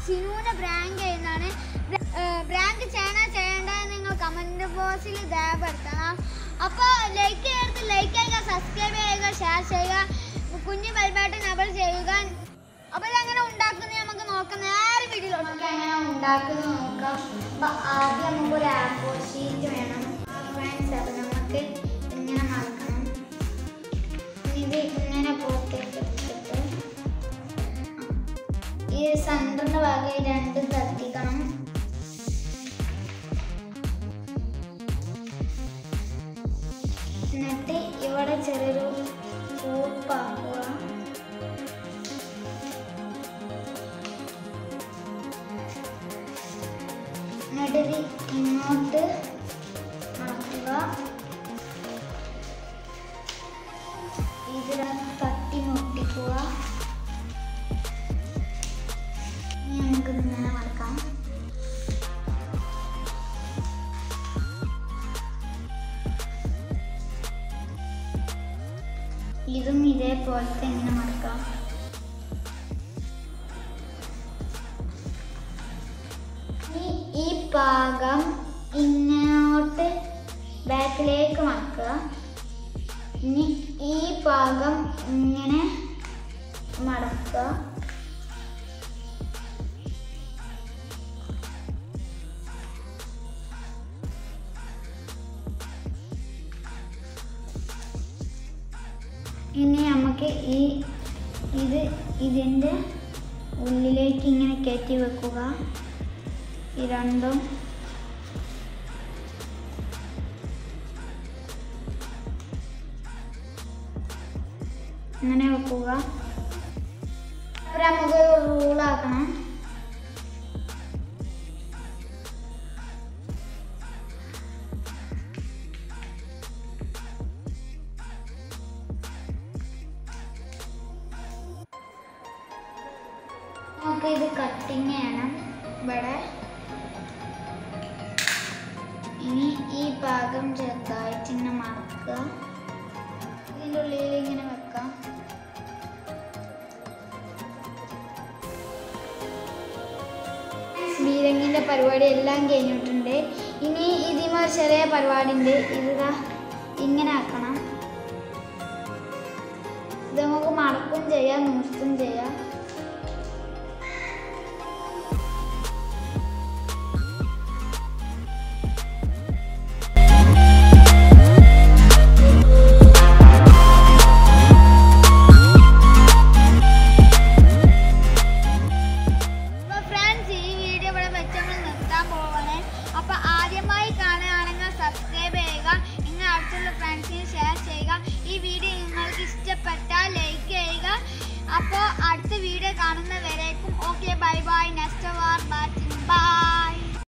സിനുവിനെ prank ചെയ്യുന്നതാണ്. Prank ചെയ്യേണ്ടത് നിങ്ങൾ കമൻറ്റ് ബോക്സിൽ രേഖപ്പെടുത്തണം. അപ്പോൾ ലൈക്ക് ചെയ്യുക, സബ്സ്ക്രൈബ് ചെയ്യുക, ഷെയർ ചെയ്യുക, കുഞ്ഞു ബെൽ ബട്ടൺ എനേബിൾ ചെയ്യുക. അപ്പോൾ ഇതെങ്ങനെ ഉണ്ടാക്കുന്നത് നമുക്ക് നോക്കാം. നേരെ വീഡിയോയിലോട്ട് എങ്ങനെ ഉണ്ടാക്കുന്നത് നോക്കാം. അപ്പോൾ ആദ്യം നമുക്കൊരു A4 ഷീറ്റ് വേണം ഫ്രണ്ട്സ്. അപ്പോൾ നമുക്ക് ഇങ്ങനെ മറക്കണം. ഇത് ഇങ്ങനെ പുറത്തേക്ക് എടുത്തിട്ട് ഈ സെൻറ്ററിൻ്റെ ഭാഗം രണ്ടും കത്തിക്കണം. എന്നിട്ട് ഇവിടെ ചെറിയൊരു കൂപ്പാക്കുക. എന്നിട്ട് ഇങ്ങോട്ട് മടക്കുക. ഇതിൽ തട്ടി മുട്ടിക്കുക. നമുക്ക് ഇങ്ങനെ മടക്കാം. ഇതും ഇതേപോലത്തെ ഇങ്ങനെ മടക്കാം. ഈ ഭാഗം ഇങ്ങോട്ട് ബാക്കിലേക്ക് മടക്കുക. ഇനി ഈ ഭാഗം ഇങ്ങനെ മടക്കുക. ഇനി നമുക്ക് ഇതിൻ്റെ ഉള്ളിലേക്ക് ഇങ്ങനെ കയറ്റി വെക്കുക. ഈ രണ്ടും ഇങ്ങനെ വെക്കുക. അപ്പോൾ നമുക്ക് റൂളാക്കണം. നമുക്ക് ഇത് കട്ടിങ് ചെയ്യണം ഇവിടെ. ഇനി ഈ ഭാഗം ചെറുതായിട്ട് ഇങ്ങനെ മടക്കുക. ഇതിൻ്റെ ഉള്ളിൽ ഇങ്ങനെ വെക്കാം. ബീരങ്ങിൻ്റെ പരിപാടി എല്ലാം കഴിഞ്ഞിട്ടുണ്ട്. ഇനി ഇതിന് ഒരു ചെറിയ പരിപാടി ഉണ്ട്. ഇതാ ഇങ്ങനെ ആക്കണം. ഇത് നമുക്ക് മടക്കും ചെയ്യാം, നിർത്തും ചെയ്യാം.